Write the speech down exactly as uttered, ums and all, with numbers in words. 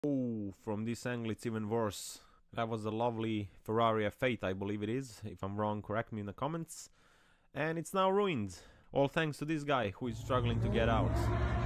Oh, from this angle it's even worse. That was a lovely Ferrari F eight, I believe it is. If I'm wrong, correct me in the comments. And it's now ruined. All thanks to this guy who is struggling to get out.